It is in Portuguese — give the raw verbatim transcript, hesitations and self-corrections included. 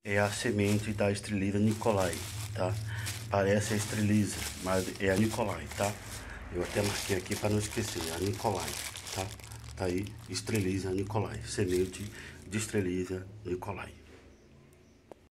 é a semente da estreliza Nicolai, tá? Parece a estreliza, mas é a Nicolai, tá? Eu até marquei aqui para não esquecer, a Nicolai, tá? Tá aí, estreliza Nicolai, semente de estreliza Nicolai.